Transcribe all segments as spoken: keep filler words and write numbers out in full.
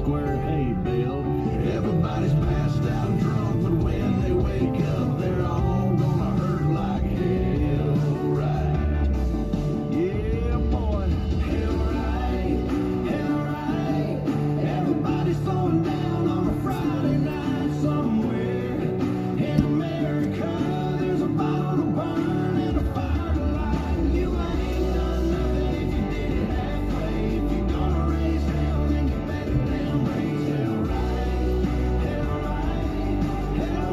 square hay bale. Everybody's passed out drunk, but when they wake up, they're all gonna hurt like hell, right? Yeah, boy. Hell right, hell right. Everybody's throwing down on a Friday night somewhere in America. There's a bottle to burn and a fire to light. You ain't done nothing if you did it halfway. If you're gonna raise hell, then you better damn raise hell right. Hell right, hell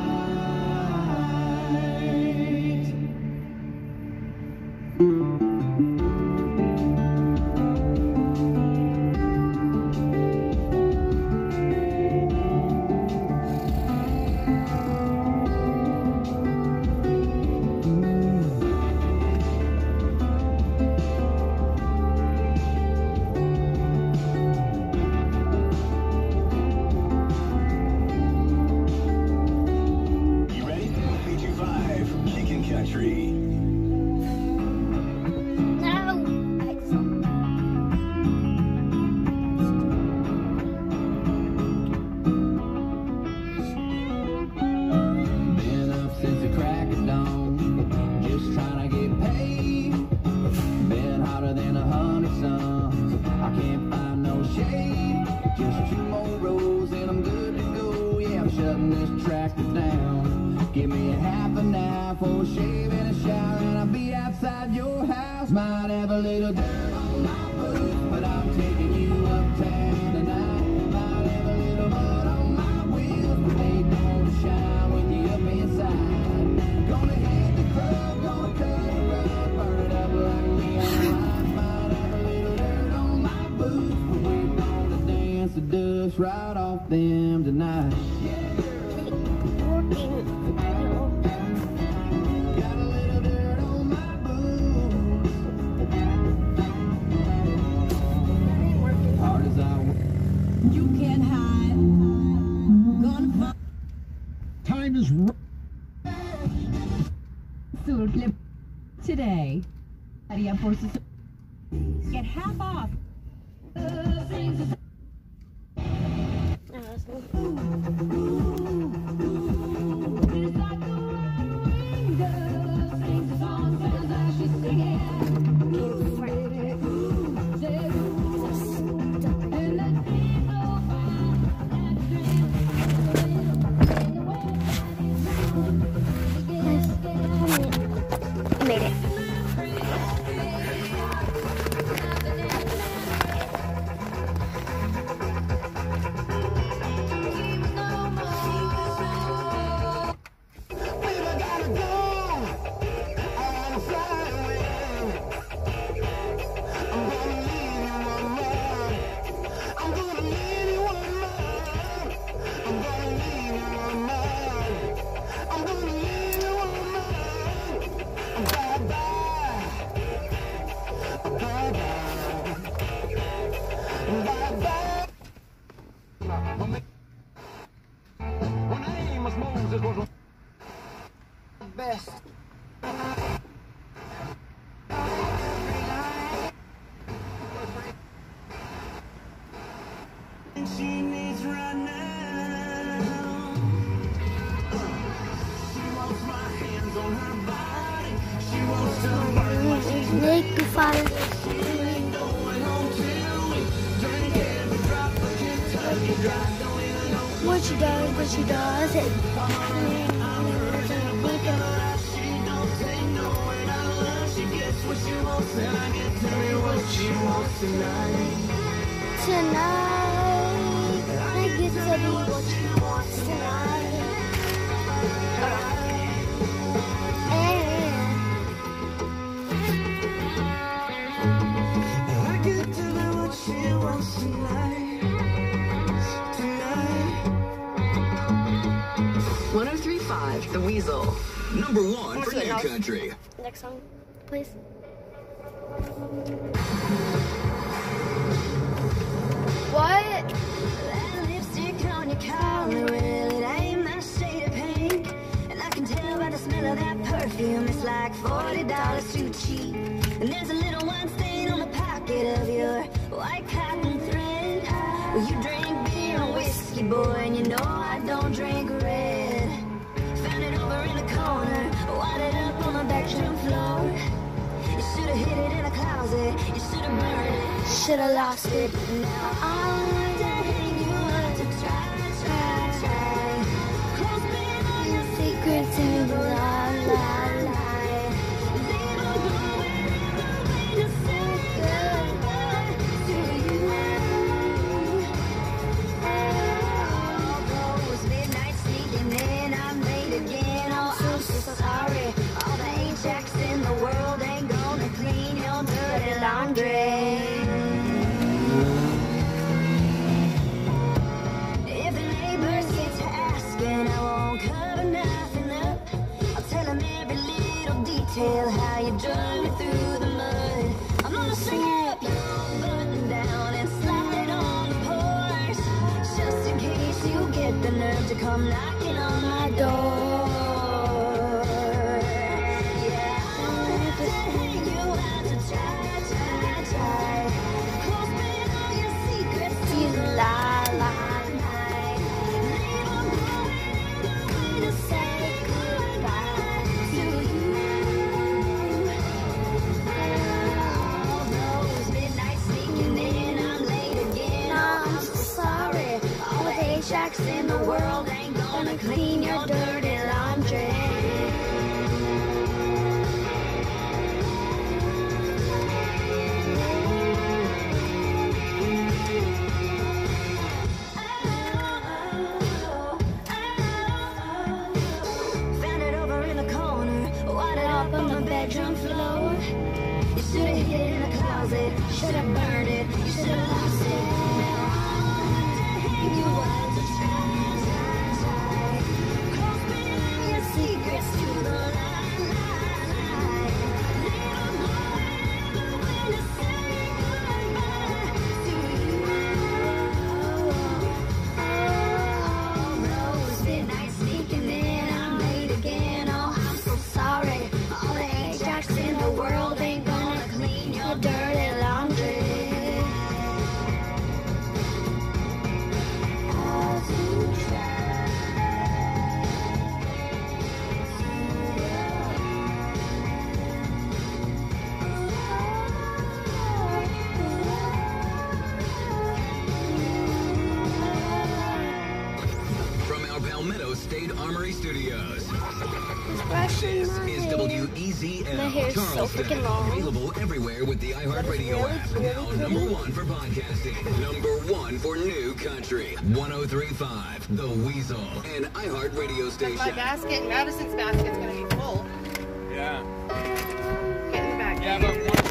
You ready? three two five, Kickin' Country. Been up since the crack of dawn, just trying to get paid. Been hotter than a hundred suns, I can't find no shade. Just two more rows and I'm good to go. Yeah, I'm shutting this tractor down. Give me a half an hour for a shave and a shower, and I'll be outside your house. Might have a little dirt on my boots, but I'm taking you uptown tonight. Might have a little mud on my wheels, but they don't shine with you up inside. Gonna hit the club, gonna cut the rug, burn it up like neon lights. Might have a little dirt on my boots, but we're gonna dance the dust right off them tonight. Got a little dirt on my boots. Hard as I work. You can't hide. Gonna find Time is right. absolutely today. Haría por sus- Get half off. Made it. Best. She needs right now. She wants my hands on her body. She wants to burn what she's Make the fire. going home to it. Drink every drop of Kentucky Dry. Don't even know What she does, what she does. It. she don't say no when I love. She gets what she wants and I get to me what she wants tonight. Tonight, I get to be what she wants tonight. And I get to be what she wants tonight. Tonight. one oh three point five, The Weasel. Number one for Okay, New now- Country. next song, please. What? That lipstick on your collar, well, it ain't my shade of pink. And I can tell by the smell of that perfume, it's like forty dollars too cheap. And there's a little wine stain on the pocket of your white cotton thread. Well, you drink should have lost it. Now I want to hang you up to try, try, try. Close me on your secrets and the lie, lie, lie. Leave a going away to say goodbye to you. All those midnights sneaking in, I'm late again. Oh, I'm so sorry. All the Ajax in the world ain't gonna clean your dirty laundry. If the neighbors get to asking, I won't cover nothing up. I'll tell them every little detail, how you drug me through the mud. I'm gonna sing up your button down and slide on the porch, just in case you get the nerve to come knocking on my door. Jacks in the world ain't gonna clean your dirty laundry. Found it over in the corner, wadded up on the bedroom floor. You should have hid it in the closet, should have burned it, you should have lost it. You want to try, try, try. Close me on your secrets to the lie, lie, lie. Little boy, never when to say goodbye to you. Oh, those midnights sneaking in, I'm late again. Oh, I'm so sorry. All the Ajax in the world ain't gonna clean your dirty laundry. State Armory Studios. This is W E Z L My hair's so Charleston. freaking long. Available everywhere with the iHeartRadio really, app. really Now pretty. number one for podcasting. Number one for new country. one oh three point five The Weasel. An iHeartRadio station. My basket, Madison's basket's gonna be full. Yeah. Get in the back. Yeah, but one